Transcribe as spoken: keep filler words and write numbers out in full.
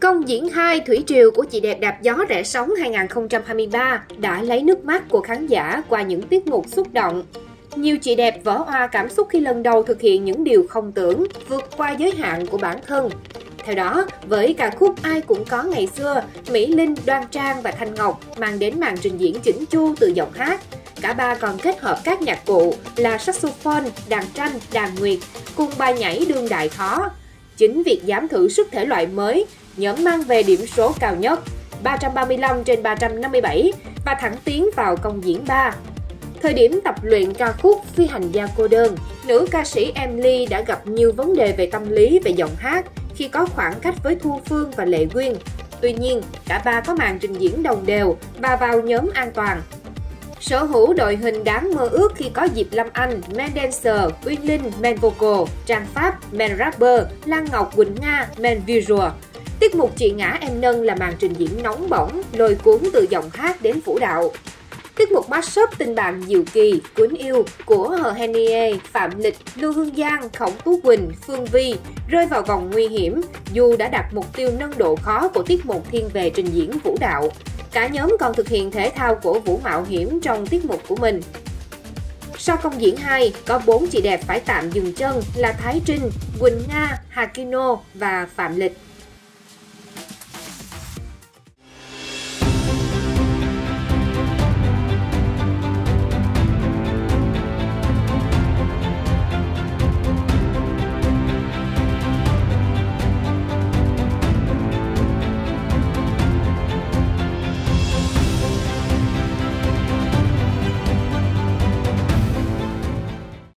Công diễn hai Thủy Triều của chị đẹp đạp gió rẽ sóng hai nghìn không trăm hai mươi ba đã lấy nước mắt của khán giả qua những tiết mục xúc động. Nhiều chị đẹp vỡ òa cảm xúc khi lần đầu thực hiện những điều không tưởng, vượt qua giới hạn của bản thân. Theo đó, với ca khúc Ai Cũng Có Ngày Xưa, Mỹ Linh, Đoan Trang và Thanh Ngọc mang đến màn trình diễn chỉnh chu từ giọng hát. Cả ba còn kết hợp các nhạc cụ là saxophone, đàn tranh, đàn nguyệt cùng bài nhảy đương đại khó. Chính việc dám thử sức thể loại mới, nhóm mang về điểm số cao nhất ba trăm ba mươi lăm trên ba trăm năm mươi bảy và thẳng tiến vào công diễn ba. Thời điểm tập luyện ca khúc Phi Hành Gia Cô Đơn, nữ ca sĩ Emily đã gặp nhiều vấn đề về tâm lý về giọng hát khi có khoảng cách với Thu Phương và Lệ Quyên. Tuy nhiên, cả ba có màn trình diễn đồng đều và vào nhóm an toàn. Sở hữu đội hình đáng mơ ước khi có Diệp Lâm Anh, main dancer, Uyên Linh, main vocal, Trang Pháp, main rapper, Lan Ngọc, Quỳnh Nga, main visual. Tiết mục Chị Ngã Em Nâng là màn trình diễn nóng bỏng, lôi cuốn từ giọng hát đến vũ đạo. Tiết mục mashup tình bạn Diệu Kỳ, Quýnh Yêu của Hờ Henie, Phạm Lịch, Lưu Hương Giang, Khổng Tú Quỳnh, Phương Vi rơi vào vòng nguy hiểm dù đã đặt mục tiêu nâng độ khó của tiết mục thiên về trình diễn vũ đạo. Cả nhóm còn thực hiện thể thao cổ vũ mạo hiểm trong tiết mục của mình. Sau công diễn hai, có bốn chị đẹp phải tạm dừng chân là Thái Trinh, Quỳnh Nga, Hà Kino và Phạm Lịch.